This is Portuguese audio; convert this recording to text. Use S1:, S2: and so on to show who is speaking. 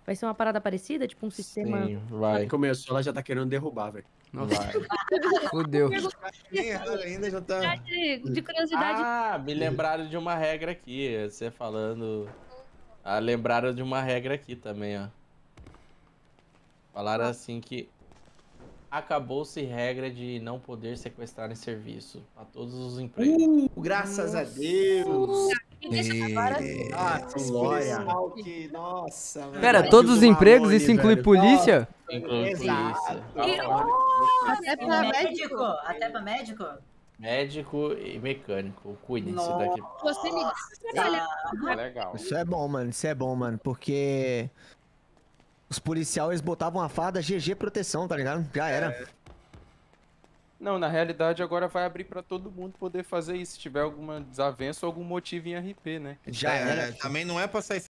S1: Vai ser uma parada parecida? Tipo um sistema...
S2: Sim, vai.
S3: Começou, ela já tá querendo derrubar, velho.
S2: Vai.
S4: Fudeu.
S3: Nem errado ainda, já tá...
S1: De curiosidade.
S2: Ah, me lembraram de uma regra aqui. Você falando. Ah, lembraram de uma regra aqui também, ó. Falaram assim que acabou-se regra de não poder sequestrar em serviço a todos os empregos.
S3: Graças a Deus!
S5: Glória.
S3: Que... Nossa, mano.
S4: Pera, todos os empregos, isso inclui
S3: velho.
S4: polícia?
S2: Inclui
S3: Exato.
S2: polícia,
S1: Até pra
S6: Médico? Até pra médico?
S2: médico e mecânico. Cuidem-se
S6: Nossa.
S2: daqui.
S1: Você me trabalha.
S2: É legal.
S5: Isso é bom, mano. Isso é bom, mano. Porque os policiais botavam a farda GG proteção, tá ligado? Já era.
S7: Não, na realidade agora vai abrir pra todo mundo poder fazer isso, se tiver alguma desavença ou algum motivo em RP, né?
S5: Já era.
S8: Também não é pra sair